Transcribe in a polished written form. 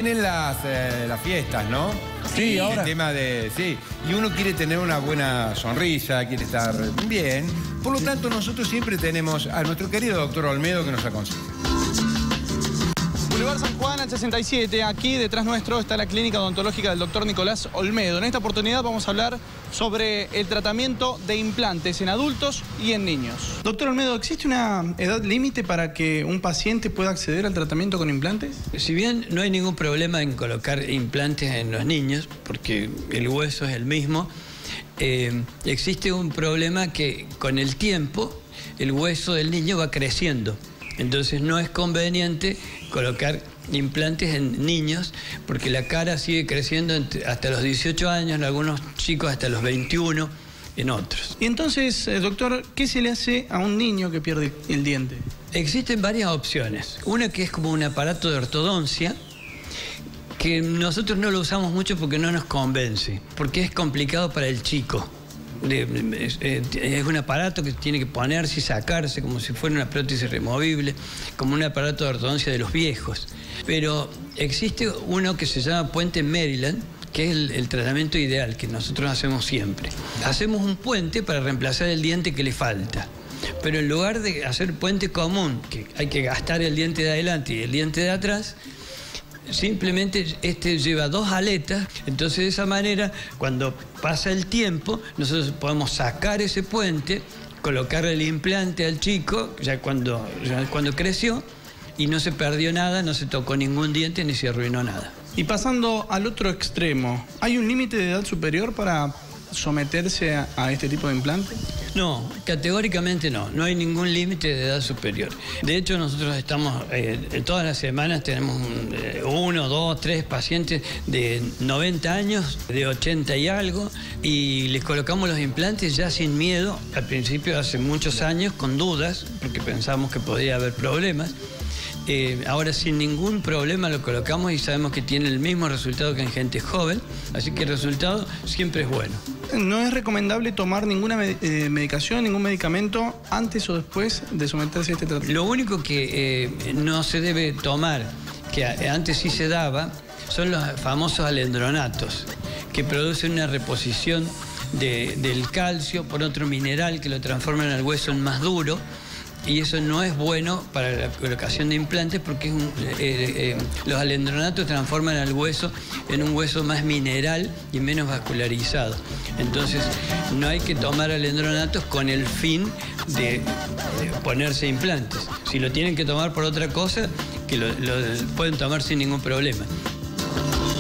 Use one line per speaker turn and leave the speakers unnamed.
Tienen las fiestas, ¿no?
Sí, ahora.
El tema de... Sí, y uno quiere tener una buena sonrisa, quiere estar bien. Por lo tanto, nosotros siempre tenemos a nuestro querido doctor Olmedo que nos aconseja.
Boulevard San Juan al 67, aquí detrás nuestro está la clínica odontológica del doctor Nicolás Olmedo. En esta oportunidad vamos a hablar sobre el tratamiento de implantes en adultos y en niños. Doctor Olmedo, ¿existe una edad límite para que un paciente pueda acceder al tratamiento con implantes?
Si bien no hay ningún problema en colocar implantes en los niños, porque el hueso es el mismo, existe un problema que con el tiempo el hueso del niño va creciendo. Entonces no es conveniente colocar implantes en niños porque la cara sigue creciendo hasta los 18 años, en algunos chicos hasta los 21, en otros.
Y entonces, doctor, ¿qué se le hace a un niño que pierde el diente?
Existen varias opciones. Una que es como un aparato de ortodoncia, que nosotros no lo usamos mucho porque no nos convence, porque es complicado para el chico. Es un aparato que tiene que ponerse y sacarse como si fuera una prótesis removible, como un aparato de ortodoncia de los viejos. Pero existe uno que se llama puente Maryland, que es el tratamiento ideal que nosotros hacemos siempre. Hacemos un puente para reemplazar el diente que le falta. Pero en lugar de hacer puente común, que hay que gastar el diente de adelante y el diente de atrás, simplemente lleva dos aletas. Entonces de esa manera, cuando pasa el tiempo, nosotros podemos sacar ese puente, colocarle el implante al chico ya cuando creció, y no se perdió nada, no se tocó ningún diente ni se arruinó nada.
Y pasando al otro extremo, ¿hay un límite de edad superior para someterse a este tipo de implante?
No, categóricamente no. No hay ningún límite de edad superior. De hecho, nosotros estamos, todas las semanas tenemos 1, 2, 3 pacientes de 90 años, de 80 y algo, y les colocamos los implantes ya sin miedo. Al principio, hace muchos años, con dudas, porque pensamos que podría haber problemas. Ahora sin ningún problema lo colocamos y sabemos que tiene el mismo resultado que en gente joven, así que el resultado siempre es bueno.
¿No es recomendable tomar ninguna medicación, ningún medicamento antes o después de someterse a este tratamiento?
Lo único que no se debe tomar, que antes sí se daba, son los famosos alendronatos, que producen una reposición del calcio por otro mineral que lo transforma en el hueso en más duro. Y eso no es bueno para la colocación de implantes porque los alendronatos transforman al hueso en un hueso más mineral y menos vascularizado. Entonces no hay que tomar alendronatos con el fin de ponerse implantes. Si lo tienen que tomar por otra cosa, que lo pueden tomar sin ningún problema.